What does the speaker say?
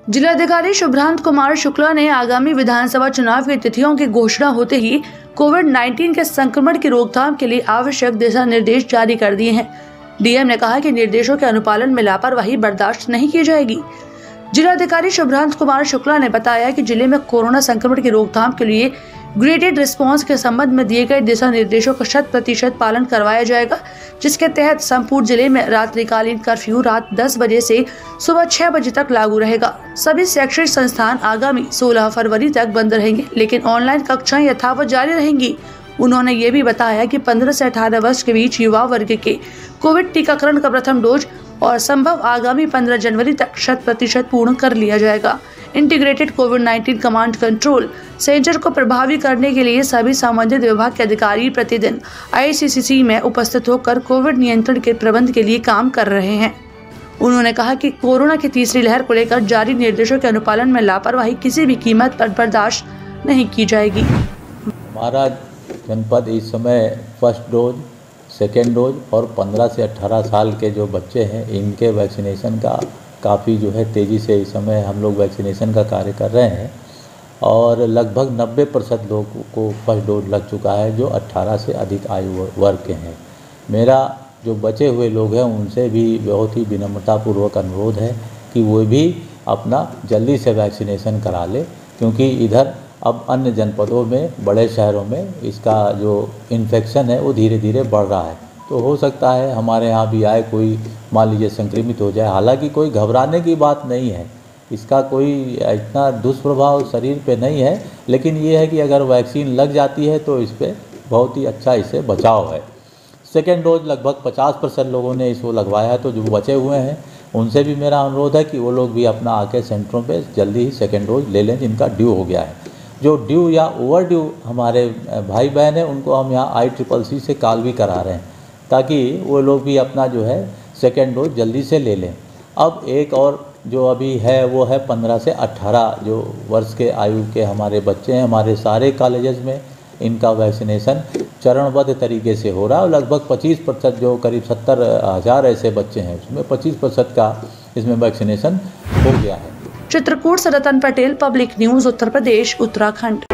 जिलाधिकारी शुभ्रांत कुमार शुक्ला ने आगामी विधानसभा चुनाव की तिथियों की घोषणा होते ही कोविड-19 के संक्रमण की रोकथाम के लिए आवश्यक दिशा निर्देश जारी कर दिए हैं। डीएम ने कहा कि निर्देशों के अनुपालन में लापरवाही बर्दाश्त नहीं की जाएगी। जिलाधिकारी शुभ्रांत कुमार शुक्ला ने बताया कि जिले में कोरोना संक्रमण की रोकथाम के लिए ग्रेडेड रिस्पांस के संबंध में दिए गए दिशा निर्देशों का 100% पालन करवाया जाएगा, जिसके तहत संपूर्ण जिले में रात्रिकालीन कर्फ्यू रात 10 बजे से सुबह 6 बजे तक लागू रहेगा। सभी शैक्षणिक संस्थान आगामी 16 फरवरी तक बंद रहेंगे, लेकिन ऑनलाइन कक्षाएं यथावत जारी रहेंगी। उन्होंने ये भी बताया कि 15 से 18 वर्ष के बीच युवा वर्ग के कोविड टीकाकरण का प्रथम डोज और संभव आगामी 15 जनवरी तक 100% पूर्ण कर लिया जाएगा। इंटीग्रेटेड कोविड-19 कमांड कंट्रोल सेंटर को प्रभावी करने के लिए सभी संबंधित विभाग के अधिकारी प्रतिदिन ICCC में उपस्थित होकर कोविड नियंत्रण के प्रबंध के लिए काम कर रहे हैं। उन्होंने कहा कि कोरोना की तीसरी लहर को लेकर जारी निर्देशों के अनुपालन में लापरवाही किसी भी कीमत पर बर्दाश्त नहीं की जाएगी। हमारा जनपद इस समय फर्स्ट डोज, सेकेंड डोज और 15 से 18 साल के जो बच्चे हैं इनके वैक्सीनेशन का काफ़ी जो है तेज़ी से इस समय हम लोग वैक्सीनेशन का कार्य कर रहे हैं और लगभग 90% लोगों को फर्स्ट डोज लग चुका है जो 18 से अधिक आयु वर्ग के हैं। मेरा जो बचे हुए लोग हैं उनसे भी बहुत ही विनम्रतापूर्वक अनुरोध है कि वो भी अपना जल्दी से वैक्सीनेशन करा ले, क्योंकि इधर अब अन्य जनपदों में, बड़े शहरों में इसका जो इन्फेक्शन है वो धीरे धीरे बढ़ रहा है। तो हो सकता है हमारे यहाँ भी आए कोई, मान लीजिए संक्रमित हो जाए। हालांकि कोई घबराने की बात नहीं है, इसका कोई इतना दुष्प्रभाव शरीर पे नहीं है, लेकिन ये है कि अगर वैक्सीन लग जाती है तो इस पर बहुत ही अच्छा इससे बचाव है। सेकेंड डोज लगभग 50% लोगों ने इसको लगवाया है, तो जो बचे हुए हैं उनसे भी मेरा अनुरोध है कि वो लोग भी अपना आके सेंटरों पे जल्दी ही सेकेंड डोज ले लें जिनका ड्यू हो गया है। जो ड्यू या ओवर ड्यू हमारे भाई बहन हैं उनको हम यहाँ ICCC से कॉल भी करा रहे हैं ताकि वो लोग भी अपना जो है सेकेंड डोज जल्दी से ले लें। अब एक और जो अभी है वो है 15 से 18 जो वर्ष के आयु के हमारे बच्चे हैं। हमारे सारे कॉलेजेस में इनका वैक्सीनेशन चरणबद्ध तरीके से हो रहा है और लगभग 25% जो करीब 70,000 ऐसे बच्चे हैं उसमें 25% का इसमें वैक्सीनेशन हो गया है। चित्रकूट से रतन पटेल, पब्लिक न्यूज़, उत्तर प्रदेश, उत्तराखंड।